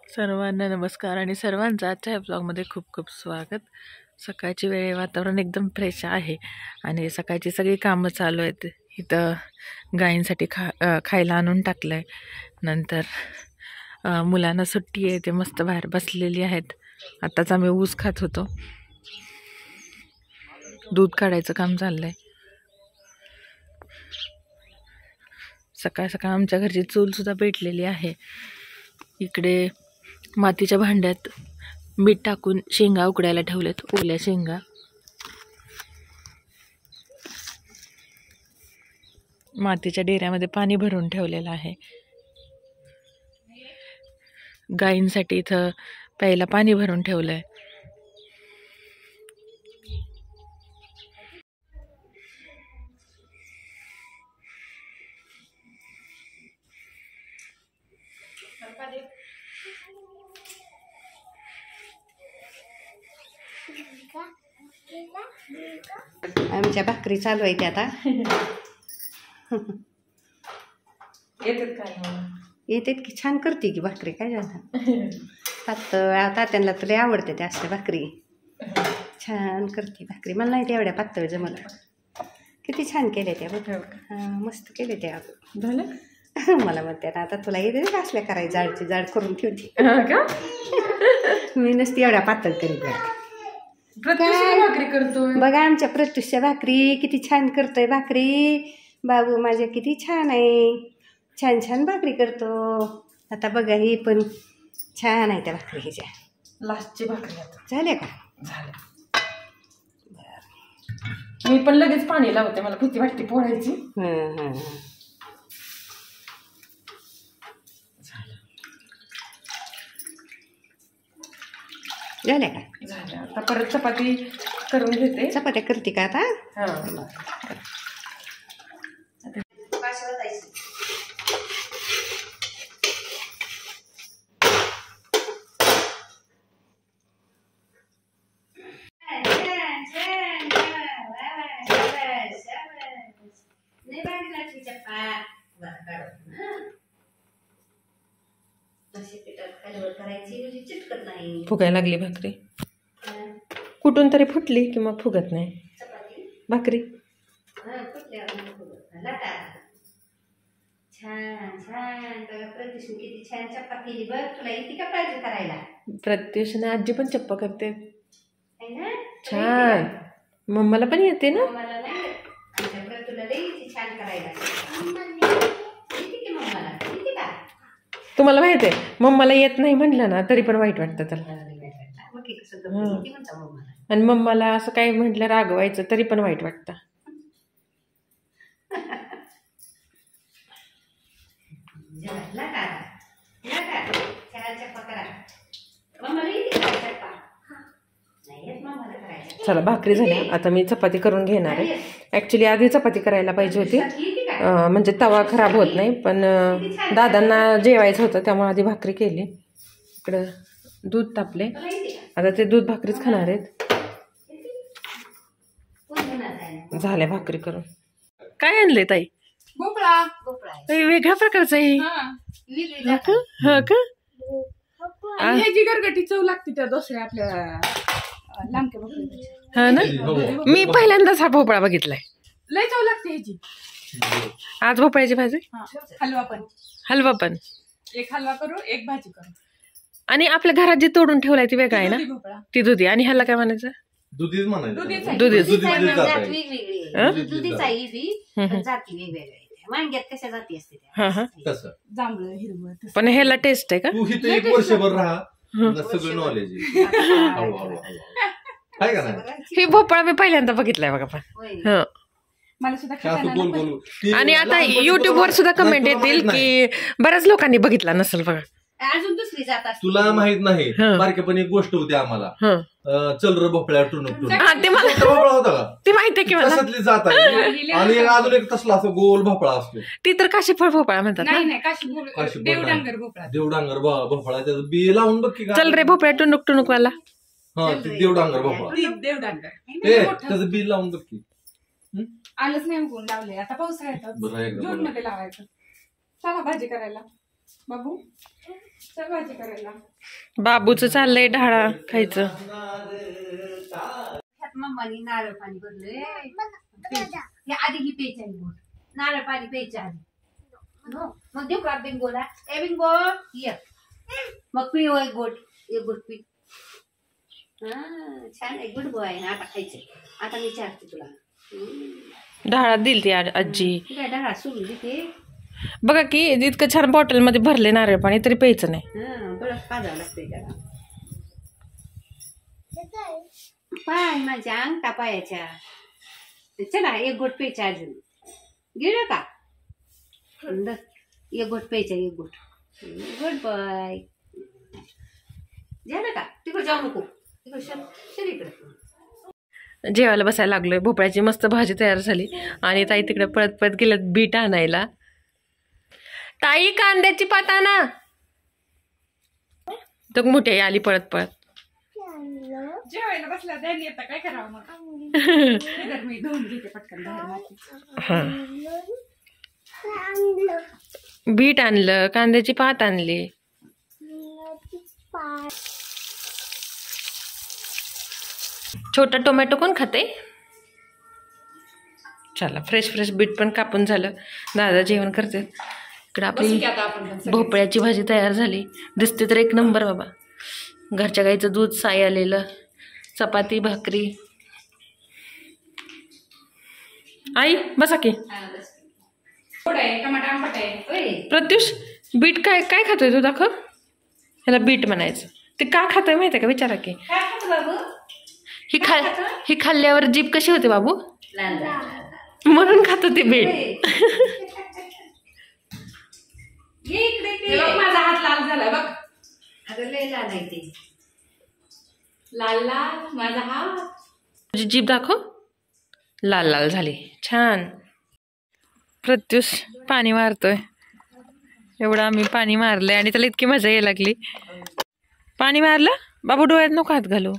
सर्वांना नमस्कार आणि सर्वांचं आजच्या ह्या ब्लॉगमध्ये खूप खूप स्वागत. सकाळची वेळ, वातावरण एकदम फ्रेश आहे आणि सकाळची सगळी कामं चालू आहेत. इथं गायींसाठी खायला आणून टाकलं आहे. नंतर मुलांना सुट्टी आहे, ते मस्त बाहेर बसलेली आहेत. आत्ताच आम्ही ऊस खात होतो. दूध काढायचं काम चाललं आहे. सकाळ सकाळ आमच्या घरची चूलसुद्धा पेटलेली आहे. इकडे मातीच्या भांड्यात मीठ टाकून शेंगा उकडायला ठेवल्यात, ओल्या शेंगा. मातीच्या डेऱ्यामध्ये पाणी भरून ठेवलेलं आहे. गायींसाठी इथं प्यायला पाणी भरून ठेवलंय. आमच्या भाकरी चालू आहे आता. येतात की, छान करते की भाकरी. काय झालं पातळ, तात्यांना तर लय आवडते त्या असल्या भाकरी. छान करते भाकरी. मला नाही तेवढ्या पातळ जमत. किती छान केल्या त्या बघ. हां, मस्त केले त्या झालं. मला म्हणते आता तुला येते का असल्या करायची, जाडची जाड करून ठेवते का? मी नसती एवढ्या पातळ करीत. भाकरी करतो बघा आमच्या प्रत्युषच्या भाकरी किती छान करतोय भाकरी. बाबू माझ्या किती छान आहे, छान छान भाकरी करतो. आता बघा ही पण छान आहे त्या भाकरी. ह्याच्या लास्टची भाकरी आता झाल्या का? झालं. मी पण लगेच पाणी लावते, मला भीती वाटते पोळायची. झाल्या का? झालं. आता परत चपाती करून घेते. चपात्या करते का आता? हां. फुगायला लागली भाकरी. कुठून तरी फुटली की मग फुगत नाही भाकरी. प्रत्युषने आजी पण चप्पा करते छान. मम्माला पण येते ना. तुम्हाला माहित आहे, मम्माला येत नाही म्हणलं ना तरी पण वाईट वाटतं त्याला. आणि मम्माला असं काही म्हटलं रागवायचं तरी पण वाईट वाटतं. चला भाकरी झाल्या, आता मी चपाती करून घेणार आहे. ॲक्च्युली आधी चपाती करायला पाहिजे होती, म्हणजे तवा खराब होत नाही. पण दादांना जेवायचं होतं त्यामुळे आधी भाकरी केली. इकडं दूध तापले, आता ते दूध भाकरीच खाणार आहेत. झाल्या भाकरी करून. काय आणले ताई? भोपळा. वेगळ्या प्रकारचं आहे. हा का? ह्याची गरगटी चव लागते त्या दुसऱ्या आपल्या लांबक्या भोपळ्याची. हा ना. मी पहिल्यांदाच हा भोपळा बघितलाय. लय चव लागते ह्याची. आज भोपळ्याची भाजी, हलवा पण. एक हलवा करू, एक भाजी करू. आणि आपल्या घरात जे तोडून ठेवलाय ती वेगळा आहे ना, भोपळा ती दुधी. आणि ह्याला काय म्हणायचं? दुधीच म्हणायचं. दुधीच. वांग्यात कशा जाती असते कसं हिरवं. पण ह्याला टेस्ट आहे का? तू इथे एक वर्षभर राहा, सगळं नॉलेज आहे का नाही. हे भोपळा मी पहिल्यांदा बघितलाय बघा. पण मला सुद्धा. आणि आता युट्यूब वर सुद्धा कमेंट येतील की बऱ्याच लोकांनी बघितला नसेल बघा. अजून दुसरी जात असते. तुला माहित नाही, बारकेपणी एक गोष्ट होती आम्हाला. चल र भोपळ्या टुणूक टुणूक. भोपळा होता का? ती माहितीये की मला. तशातली जात आहे. आणि अजून एक तसला असं गोल भोपळा असतो. ती तर काशीफळ भोपळा म्हणतात ना. देवडांगर भोपळा. देवडांगर भोपळा, त्याचं बी लावून बघ की. चल रे भोपळ्या टुणूक टुणूक वाला. हा, देवडांगर भोपळा. देवडांगर त्याचं बी लावून बघ की. आलंच नाही उगवून लावले. आता पावसाळ्यात जून मध्ये लावायचं. चला भाजी करायला. बाबू चल भाजी करायला. बाबूचं चाललंय ढाळा खायचं. मम्मानी नारळ पाणी भरलंय. हे आधी ही प्यायची आहे गोड. नारळ पाणी प्यायच्या आधी. मग देऊ का बिंगोला? ए बिंगो ये. मग पी एक गोड पी. छान आहे, गुड बॉय. आता खायचंय. आता मी चारते तुला. ढाळा दिली ती आजी. काय ढाळा सोडून देते. बघा की इतकं छान बॉटलमध्ये भरले नारळ पाणी तरी प्यायचं नाही. बरंच पाजावं लागतंय त्याला. पाय माझ्या अंगठा पायाच्या. चला एक गोट प्यायच्या अजून. गेलं का? एक गोट प्यायच्या. एक गोट. Good bye. झालं का? तिकडे जाऊ नको. तिकडे शरीकडे. जेवायला बसायला लागलोय. भोपळ्याची मस्त भाजी तयार झाली आणि ताई तिकडे पळत पळत गेल्यात बीट आणायला. ताई कांद्याची पात आणा. तर मोठी आई आली पळत पळत. जेवायला बसला त्यांनी आता काय करावं मग. मी धुवून घेते पटकन बीट आणलं, कांद्याची पात आणली. छोटा टोमॅटो कोण खाते? चला फ्रेश फ्रेश बीट पण कापून झालं. दादा जेवण करते. इकडे आपली भोपळ्याची भाजी तयार झाली. दिसते तर एक नंबर बाबा. घरच्या गाईचं दूध, साई आलेलं, चपाती, भाकरी. आई बसा की. प्रत्युष बीट काय काय खातोय तू? दाखव. ह्याला बीट म्हणायचं. ते का खातोय माहिती आहे का? विचारा की. ही खाल्ल्यावर जीभ कशी होते बाबू? म्हणून खातो ते बीट. माझा हात लाल झाला बघ. अगं लय लाल आहे ते. लाल लाल माझा हात. तुझी जीभ दाखव. लाल लाल झाली. छान. प्रत्युष पाणी मारतोय. एवढं आम्ही पाणी मारलंय आणि त्याला इतकी मजा यायला लागली. पाणी मारलं बाबू. डोळ्यात नको हात घालू.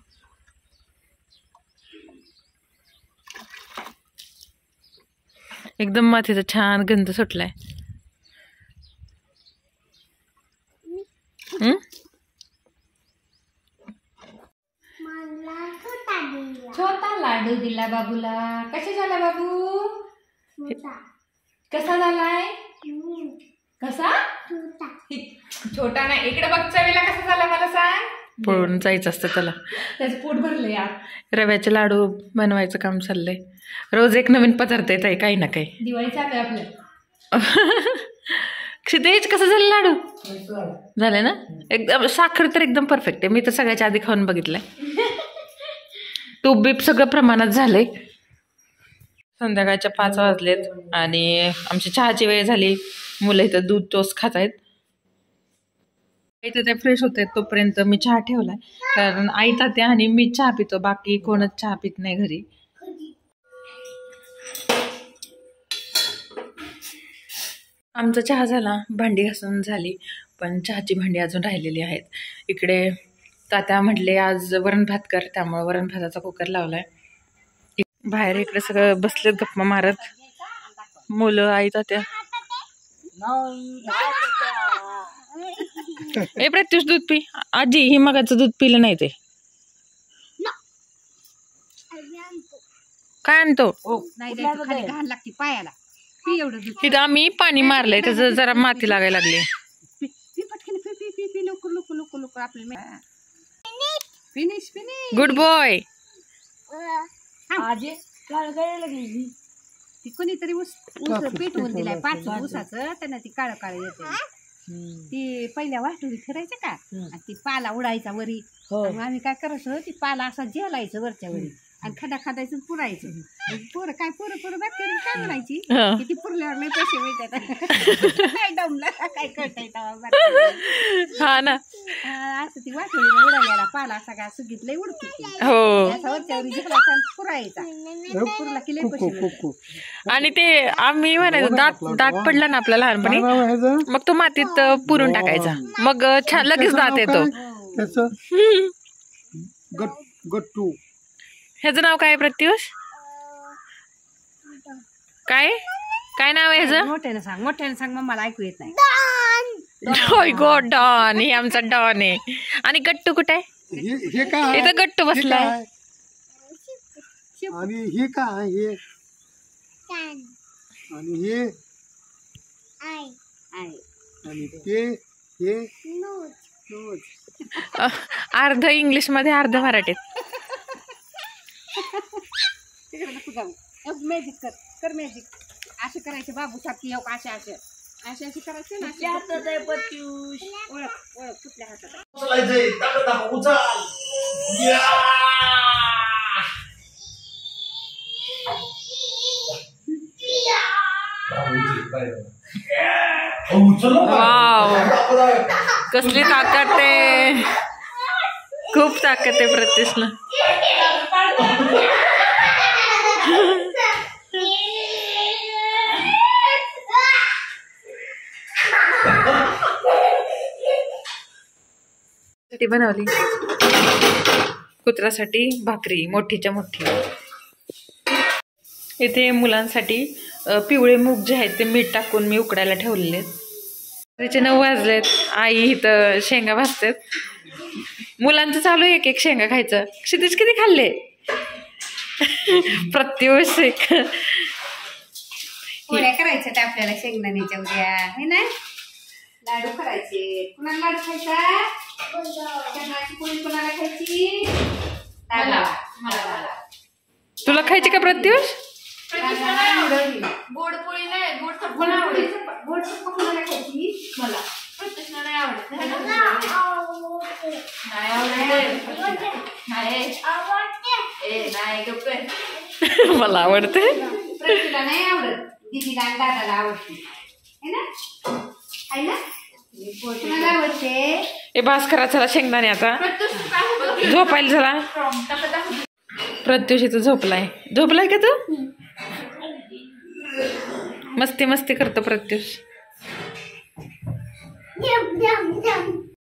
एकदम मातीचा छान गंध सुटलाय. छोटा लाडू दिला बाबूला. कसा झाला बाबू? कसा झालाय? कसा? छोटा नाही. इकडे बघ चवीला कसा झाला मला सांग. पळून जायचं असतं त्याला. त्याचं पोट भरलं यार. रव्याचे लाडू बनवायचं काम चाललंय. रोज एक नवीन पदार्थ येत आहे काही ना काही. दिवाळी चालू आहे आपलं. क्षितेज कसं झालं लाडू? झाले ना? एकदम साखर तर एकदम परफेक्ट आहे. मी तर सगळ्याच्या आधी खाऊन बघितलंय. तूप बीप सगळं प्रमाणात झालंय. संध्याकाळच्या 5 वाजलेत आणि आमची चहाची वेळ झाली. मुलं इथं दूध टोस्ट खात आहेत. इथं ते फ्रेश होत आहेत तोपर्यंत मी चहा ठेवलाय. कारण आई तात्या आणि मी चहा पितो. बाकी कोणच चहा पित नाही घरी. आमचा चहा झाला. भांडी घासून झाली. पण चहाची भांडी अजून राहिलेली आहेत. इकडे तात्या म्हटले आज वरण भात कर. त्यामुळे वरण भाताचा कुकर लावलाय. बाहेर इकडे सगळं बसलेत गप्पा मारत. मुलं, आई, तात्या. ए प्रत्युष दूध पी. आजी ही मगाचं दूध पिलं नाही ते. काय आणतो? नाही खाली घाण लागते पायाला. एवढं इथं आम्ही पाणी मारलंय. त्याचं जरा माती लागायला लागली. लवकर लवकर लवकर लवकर आपल्याला फिनिश फिनिश. Good boy. आजी काळ गळायला लागली. ती कोणीतरी ऊस पेटवून दिलाय 5 ऊसाचं. त्यांना ती काळ काळ येते. ती पहिल्या वाटोळी फिरायचं का आणि ती पाला उडायचा वरी. आम्ही काय करायचो ती पाला असा जेलायचं वरच्या वरी आणि खडा खादायचं पुरायचं. पोरं काय पोरं बात करून काय म्हणायची की ती पुरल्यावर नाही पैसे मिळतात. काय डमला काय कळताय हा ना. असं ती वाटोळीला उडालेला पाला सगळा सुगीतलंय उडतो. हो. वरच्या वरी जेलायचा पुरायचा. पुरला की लय पैसे मिळतात. आणि ते आम्ही म्हणायचो दात पडला ना आपला लहानपणी मग तो मातीत पुरून टाकायचा. मग छान लगेच दात येतो. ह्याचं नाव काय प्रत्युष? काय काय नाव आहे ह्याचं? मोठ्यानं सांग मग मला ऐकू येत नाही. होय गो डॉन, हे आमचा डॉन आहे. आणि गट्टू कुठे आहे? हे काय इथं गट्टू बसलाय. आणि हे काय हे आणि हे आणि हे अर्ध इंग्लिश मध्ये अर्ध मराठीत. मॅजिक कर मॅजिक. असे करायचे बाबू सारखी असे असे असे असे करायचे ना. हातात आहे पत्यूष. ओळख कुठल्या हातात आहे. उचलायचंय, टाकत टाका, उचल. या! उचललं का? वाव, कसली ताकद आहे. खूप ताकद आहे प्रत्युषला. बनवली कुत्र्यासाठी भाकरी मोठीच्या मोठी. इथे मुलांसाठी पिवळे मूग जे आहेत ते मीठ टाकून मी उकडायला ठेवलेले आहेत. त्याचे 9 वाजलेत. आई इथं शेंगा भाजतात. मुलांचं चालू आहे एक शेंगा खायचं. क्षितिज किती खाल्ले? प्रत्युष एक. पोळ्या करायच्या त्या आपल्याला शेंगदाण्याच्या उद्या हे ना. लाडू करायचे. कुणाला लाडू खायचा? शेंगाची पोळी कुणाला खायची? तुला खायची का प्रत्युष? गोड पोळी नाही, गोड कुणाला खायची? मला प्रत्यक्षाला नाही आवडत. नाही गप्प. मला आवडते. प्रत्येकाला नाही आवडत. दीदीला आणि दादाला आवडते है ना. आहे ना. कुणाला आवडते? ए बास करा चला शेंगदाणे आता. झोपायला चला. प्रत्युष इथं झोपलाय. झोपलाय का तू? मस्ती करतो प्रत्युष.